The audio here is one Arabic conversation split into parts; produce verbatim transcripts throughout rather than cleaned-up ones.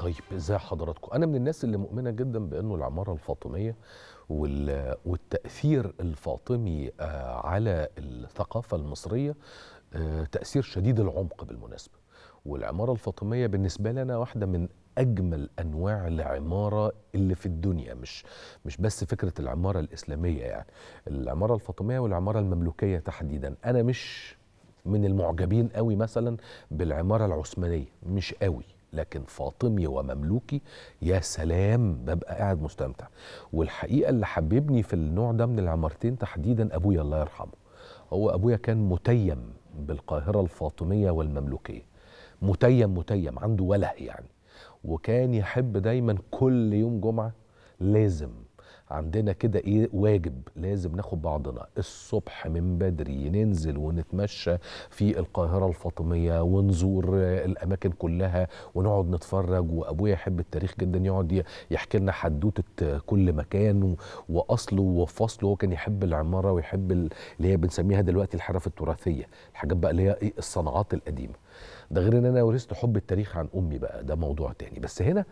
طيب ازاي حضراتكم؟ انا من الناس اللي مؤمنه جدا بانه العماره الفاطميه والتاثير الفاطمي على الثقافه المصريه تاثير شديد العمق بالمناسبه. والعماره الفاطميه بالنسبه لي انا واحده من اجمل انواع العماره اللي في الدنيا، مش مش بس فكره العماره الاسلاميه، يعني العماره الفاطميه والعماره المملوكيه تحديدا. انا مش من المعجبين قوي مثلا بالعماره العثمانيه، مش قوي، لكن فاطمي ومملوكي يا سلام، ببقى قاعد مستمتع. والحقيقه اللي حببني في النوع ده من العمارتين تحديدا ابويا الله يرحمه. هو ابويا كان متيم بالقاهره الفاطميه والمملوكيه، متيم متيم عنده وله يعني، وكان يحب دايما كل يوم جمعه لازم عندنا كده ايه واجب، لازم ناخد بعضنا الصبح من بدري ننزل ونتمشى في القاهرة الفاطمية ونزور الأماكن كلها ونقعد نتفرج. وأبويا يحب التاريخ جدا، يقعد يحكي لنا حدوتة كل مكان وأصله وفصله. هو كان يحب العمارة ويحب اللي هي بنسميها دلوقتي الحرف التراثية، الحاجات بقى اللي هي ايه الصناعات القديمة. ده غير ان انا ورثت حب التاريخ عن امي، بقى ده موضوع تاني. بس هنا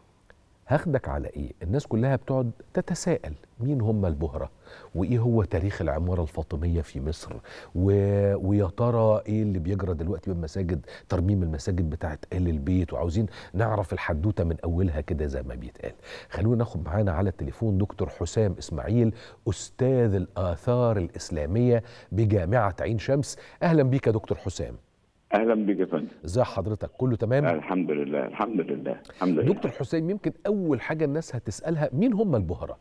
هاخدك على ايه؟ الناس كلها بتقعد تتساءل مين هم البهرة، وايه هو تاريخ العمارة الفاطمية في مصر، و... ويا ترى ايه اللي بيجرى دلوقتي بالمساجد، ترميم المساجد بتاعت آل البيت، وعاوزين نعرف الحدوتة من اولها كده زي ما بيتقال. خلونا ناخد معانا على التليفون دكتور حسام اسماعيل، استاذ الآثار الإسلامية بجامعة عين شمس. اهلا بيك يا دكتور حسام. اهلا بك يا فندم. ازي حضرتك؟ كله تمام؟ الحمد لله الحمد لله الحمد لله. دكتور حسام، يمكن اول حاجه الناس هتسالها مين هم البهره؟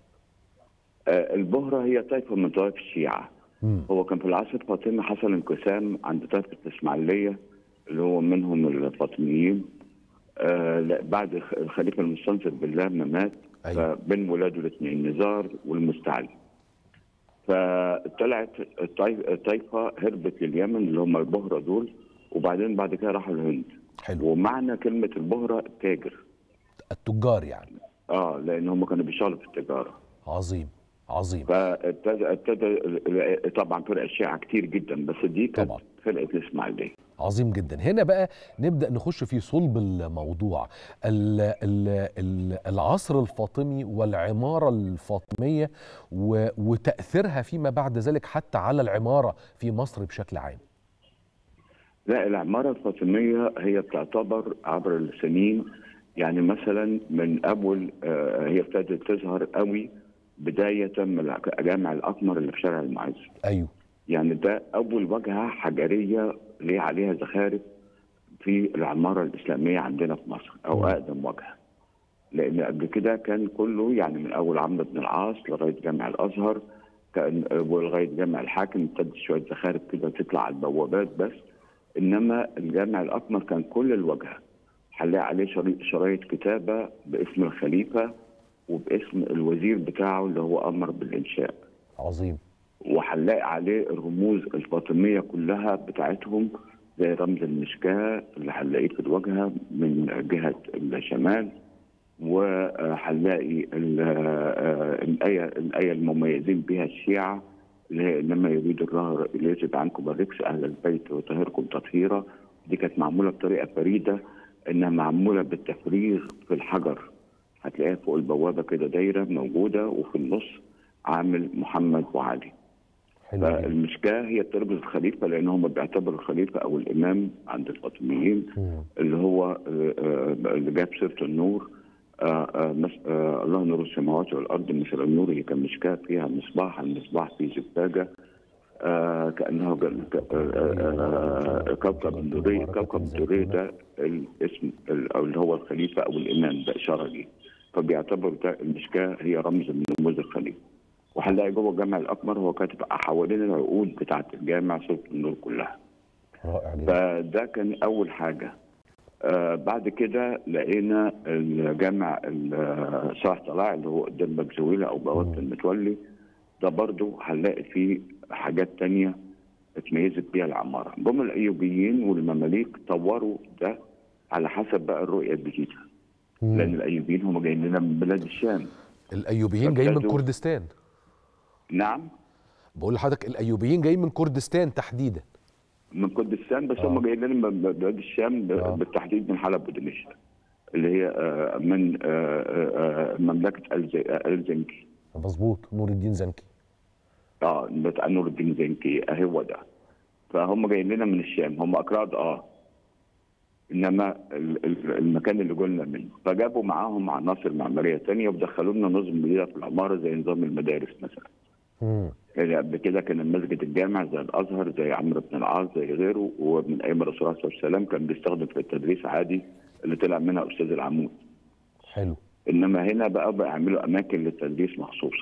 آه البهره هي طائفه من طوائف الشيعه. مم. هو كان في العصر الفاطمي حصل انقسام عند طائفه الاسماعيليه اللي هو منهم الفاطميين. آه بعد الخليفه المستنصر بالله ما مات. أيوة. بين ولاده الاثنين نزار والمستعلي، فطلعت الطائفه هربت لليمن اللي هم البهره دول، وبعدين بعد كده راحوا الهند. حلو. ومعنى كلمه البهره التاجر، التجار يعني. اه لان هم كانوا بيشتغلوا في التجاره. عظيم عظيم. فابتدى ابتدى طبعا فرق الشيعه كتير جدا، بس دي كانت فرقه الاسماعيليه. عظيم جدا. هنا بقى نبدا نخش في صلب الموضوع. ال ال ال العصر الفاطمي والعماره الفاطميه وتاثيرها فيما بعد ذلك حتى على العماره في مصر بشكل عام. لا، العماره الفاطميه هي بتعتبر عبر السنين، يعني مثلا من اول آه هي ابتدت تظهر قوي بدايه من جامع الاقمر اللي في شارع المعز. ايوه. يعني ده اول واجهه حجريه ليه عليها زخارف في العماره الاسلاميه عندنا في مصر، او م. اقدم واجهه. لان قبل كده كان كله يعني من اول عمرو بن العاص لغايه جامع الازهر كان، ولغايه جامع الحاكم ابتدت شويه زخارف كده تطلع على البوابات بس. انما الجامع الاقمر كان كل الواجهه هنلاقي عليه شرايط كتابه باسم الخليفه وباسم الوزير بتاعه اللي هو امر بالانشاء. عظيم. وهنلاقي عليه الرموز الفاطميه كلها بتاعتهم، زي رمز المشكاه اللي هنلاقيه في الواجهه من جهه الشمال، وهنلاقي الايه الايه المميزين بها الشيعه اللي هي انما يريد الله ليذهب عنكم الرجس اهل البيت ويطهركم تطهيرا. دي كانت معموله بطريقه فريده، انها معموله بالتفريغ في الحجر، هتلاقيها فوق البوابه كده دايره موجوده، وفي النص عامل محمد وعلي. فالمشكاه هي ترمز الخليفه، لان هم بيعتبروا الخليفه او الامام عند الفاطميين اللي هو اللي جاب سيره النور. آآ آآ الله نور السماوات والارض مثل النور، هي كان مشكاه فيها مصباح، المصباح فيه زجاجه كانه كوكب الدوري. كوكب الدوري ده الاسم او اللي هو الخليفه او الامام، ده اشاره ليه. فبيعتبر ده المشكاه هي رمز من رموز الخليفه. وهنلاقي جوه الجامع الاقمر هو كاتب حوالين العقود بتاعه الجامع سوره النور كلها. رائع جدا. فده كان اول حاجه. آه بعد كده لقينا الجامع صلاح طلع اللي هو قدام باب زويله او بوابه المتولي، ده برضه هنلاقي فيه حاجات تانية اتميزت بيها العماره. جم الايوبيين والمماليك طوروا ده على حسب بقى الرؤيه الجديده. لان الايوبيين هم جايين لنا من بلاد الشام. الايوبيين جايين من كردستان. نعم، بقول لحضرتك الايوبيين جايين من كردستان تحديدا. من كردستان، بس آه. هم جايين لنا من بلاد الشام آه. بالتحديد من حلب ودمشق. اللي هي من مملكه الزنكي. مظبوط، نور الدين زنكي. اه بتاع نور الدين زنكي هو ده. فهم جايين لنا من الشام، هم اكراد اه انما المكان اللي قلنا منه، فجابوا معاهم عناصر معماريه ثانيه ودخلوا لنا نظم جديده في العماره زي نظام المدارس مثلا. امم يعني قبل كده كان المسجد الجامع زي الازهر زي عمرو بن العاص زي غيره، ومن ايام الرسول عليه الصلاه والسلام كان بيستخدم في التدريس عادي اللي طلع منها استاذ العمود. حلو. انما هنا بقى بقى يعملوا اماكن للتدريس مخصوصه.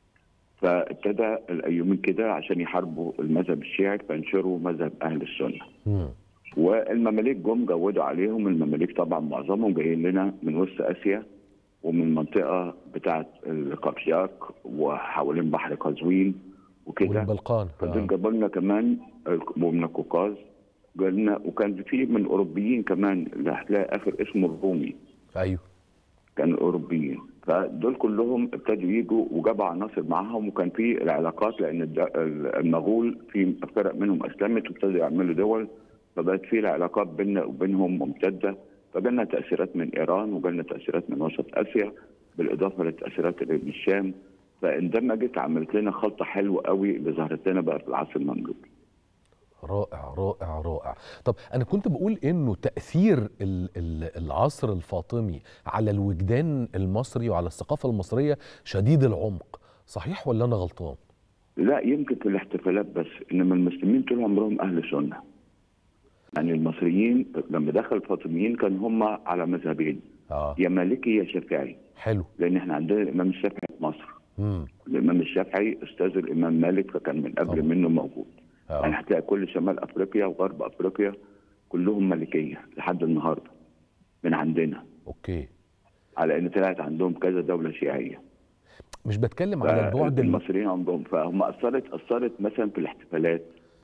فابتدى الايوبيين كده عشان يحاربوا المذهب الشيعي فانشروا مذهب اهل السنه. امم والمماليك جم جودوا عليهم. المماليك طبعا معظمهم جايين لنا من وسط اسيا ومن المنطقه بتاعه القفياك وحوالين بحر قزوين وكده والبلقان. فدول جابوا لنا كمان ومن القوقاز جالنا، وكان في من اوروبيين كمان اللي هتلاقي اخر اسمه الرومي. ايوه كانوا اوروبيين. فدول كلهم ابتدوا يجوا وجابوا عناصر معاهم، وكان في العلاقات لان المغول في فرق منهم اسلمت وابتدوا يعملوا دول، فبقت في العلاقات بيننا وبينهم ممتده. فجالنا تاثيرات من ايران وجالنا تاثيرات من وسط اسيا بالاضافه للتاثيرات اللي من الشام. فاندمجت عملت لنا خلطه حلوه قوي اللي ظهرت لنا بقى في العصر المملوكي. رائع رائع رائع. طب انا كنت بقول انه تاثير العصر الفاطمي على الوجدان المصري وعلى الثقافه المصريه شديد العمق، صحيح ولا انا غلطان؟ لا يمكن في الاحتفالات بس، انما المسلمين طول عمرهم اهل سنه. يعني المصريين لما دخل الفاطميين كان هم على مذهبين، آه. يا مالكي يا شافعي. حلو. لان احنا عندنا الامام الشافعي في مصر. امم الامام الشافعي استاذ الامام مالك، فكان من قبل طبعا. منه موجود. آه. يعني هتلاقي كل شمال افريقيا وغرب افريقيا كلهم مالكيه لحد النهارده من عندنا. اوكي. على ان طلعت عندهم كذا دوله شيعيه. مش بتكلم على البعد المصريين عندهم، فهم اثرت اثرت مثلا في الاحتفالات،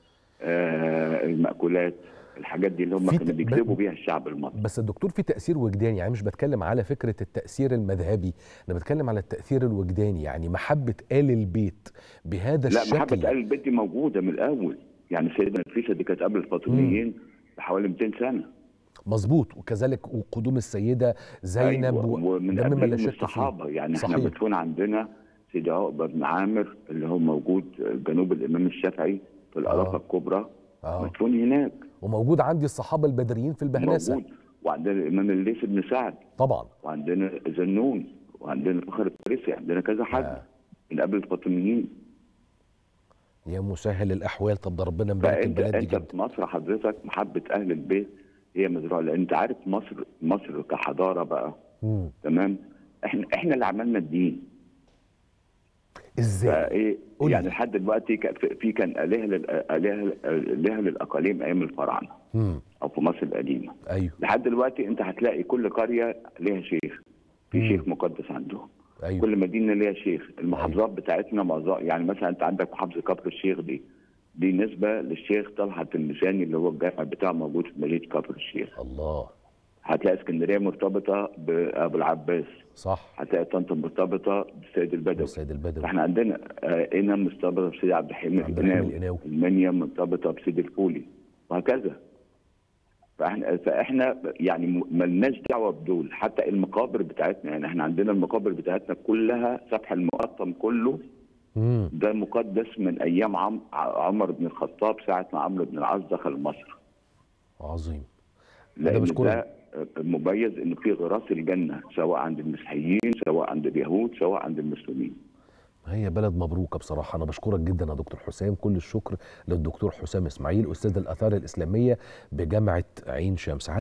آه المأكولات، الحاجات دي اللي هم كانوا بيجذبوا بيها الشعب المصري. بس الدكتور في تأثير وجداني، يعني مش بتكلم على فكرة التأثير المذهبي، أنا بتكلم على التأثير الوجداني، يعني محبة آل البيت بهذا لا الشكل. لا محبة آل البيت دي موجودة من الأول، يعني سيدنا نفيسة دي كانت قبل الفاطميين بحوالي مئتين سنة. مظبوط، وكذلك قدوم السيدة زينب. أيوة. ومن قبلهم الصحابة، يعني صحيح. احنا مدفون عندنا سيدي عقبة بن عامر اللي هو موجود جنوب الإمام الشافعي في الأرافة آه. الكبرى. آه. مدفون هناك. وموجود عندي الصحابه البدريين في البهنسه. موجود، وعندنا الامام الليث بن سعد طبعا، وعندنا ذنون، وعندنا فخر الفارسي، عندنا كذا حد آه. من قبل الفاطميين. يا مسهل الاحوال. طب ده ربنا مبارك البلد دي جدا. انت في مصر حضرتك محبه اهل البيت هي مزروعه، لان انت عارف مصر مصر كحضاره بقى. مم. تمام. احنا احنا اللي عملنا الدين. ازاي؟ فايه يعني لحد دلوقتي في كان الهه الهه الهه للاقاليم ايام الفراعنه او في مصر القديمه. ايوه. لحد دلوقتي انت هتلاقي كل قريه ليها شيخ، في مم. شيخ مقدس عندهم. أيوة. كل مدينه ليها شيخ. المحافظات أيوة. بتاعتنا معظم، يعني مثلا انت عندك محافظه كفر الشيخ دي دي نسبه للشيخ طلحت المساني اللي هو الجامع بتاعه موجود في مدينه كفر الشيخ. الله. هتلاقي اسكندريه مرتبطه بابو العباس. صح. هتلاقي طنطا مرتبطه بالسيد البدوي. بالسيد البدوي. احنا عندنا قنا مرتبطه بسيدي عبد الحليم القناوي. المنيا مرتبطه بسيدي الفولي وهكذا. فاحنا فاحنا يعني مالناش دعوه بدول. حتى المقابر بتاعتنا، يعني احنا عندنا المقابر بتاعتنا كلها سفح المقطم كله مم. ده مقدس من ايام عم عمر بن الخطاب ساعه ما عمرو بن العاص دخل مصر. عظيم. لان ده مميز انه في غراس الجنه سواء عند المسيحيين سواء عند اليهود سواء عند المسلمين. هي بلد مبروكه بصراحه. انا بشكرك جدا يا دكتور حسام. كل الشكر للدكتور حسام اسماعيل استاذ الاثار الاسلاميه بجامعه عين شمس.